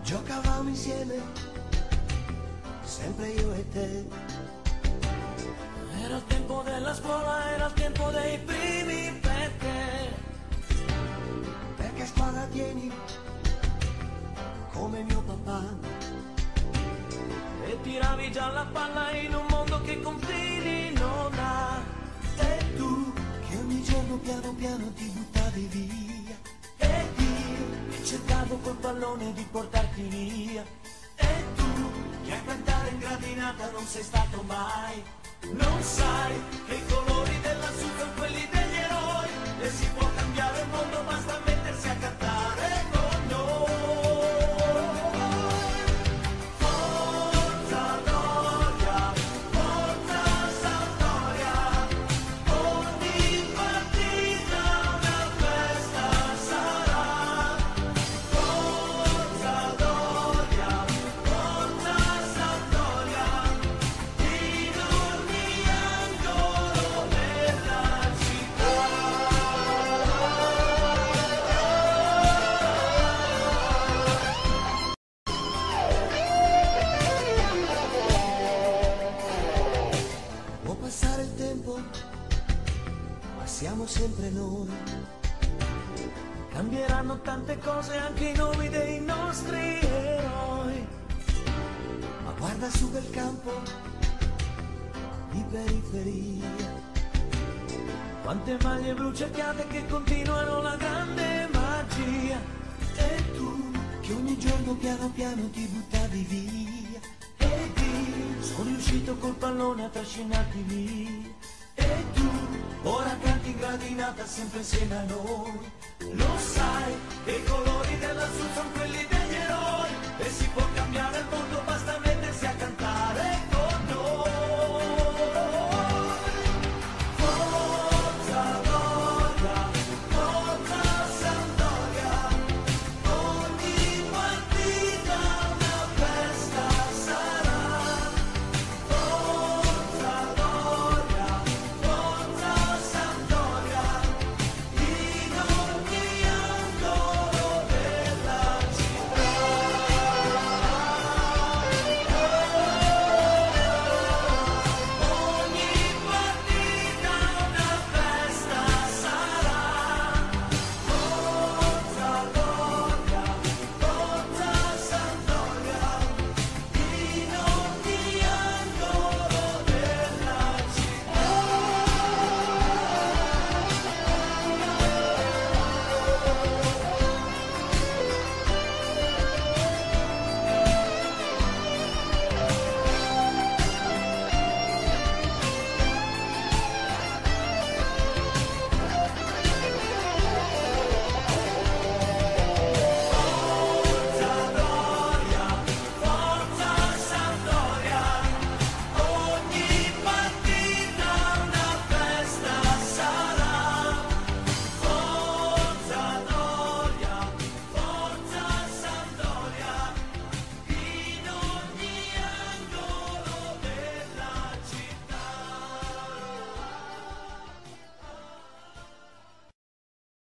Giocavamo insieme, sempre io e te. Era il tempo della scuola, era il tempo dei primi Perché squadra tieni, come mio papà. e tiravi già la palla in un mondo che confini non ha. E tu, che ogni giorno piano piano ti buttavi via. Ed io che cercavo col pallone di portarti via. E tu, che a cantare in gradinata non sei stato mai. Non sai che i colori dell'azzurro sono quelli degli eroi e si può cambiare il mondo, basta mettersi a cantare con noi. Forza Doria, forza Sampdoria, ogni partita una festa sarà. Forza Doria, forza Sampdoria, in ogni angolo della città. Può passare il tempo, ma siamo sempre noi. Cambieranno tante cose, anche i nomi dei nostri eroi. Ma guarda su quel campo di periferia. Quante maglie blu cerchiate che continuano la grande magia. E tu, che ogni giorno piano piano ti buttavi via. Ed io sono riuscito col pallone a trascinarti via. E tu, Ora canti in gradinata sempre insieme a noi. Lo sai che i colori dell'azzurro sono